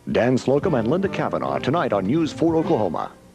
Dan Slocum and Linda Kavanaugh tonight on News 4 Oklahoma.